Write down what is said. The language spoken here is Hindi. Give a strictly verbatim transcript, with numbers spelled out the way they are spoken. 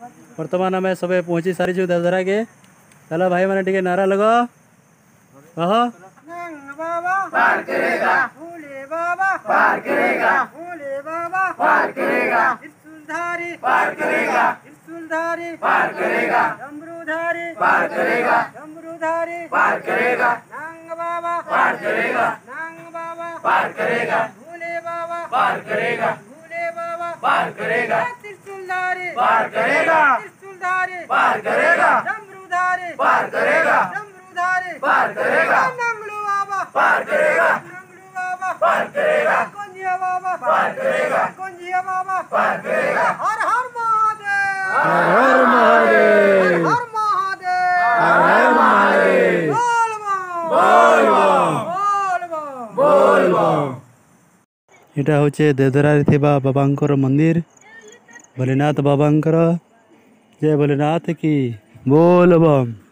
बर्तमान आम सब पहुँची सारी देवधरा के चलो भाई मैंने टे नारा लगो कह बाबा पार करेगा, भोले बाबा पार करेगा, भोले बाबा पार करेगा, त्रिशूलधारी पार करेगा, त्रिशूलधारी पार करेगा, डमरूधारी पार करेगा, डमरूधारी पार करेगा, नांग बाबा पार करेगा, नांग बाबा पार करेगा, भोले बाबा पार करेगा, भोले बाबा पार करेगा, त्रिशूलधारी पार करेगा, त्रिशूलधारी पार करेगा, डमरूधारी पार करेगा, डमरूधारी पार करेगा, पार करेगा, नंगलू बाबा पार करेगा, कुंजिया बाबा पार करेगा, कुंजिया बाबा पार करेगा। हर हर महादेव, हर महादेव, हर महादेव, हर महादेव, बोल बम, बोल बम, बोल बम, बोल बम। एटा होचे देवधरारे थिबा बाबांकर मंदिर भोलेनाथ बाबांकर। जय भोलेनाथ की बोल बम।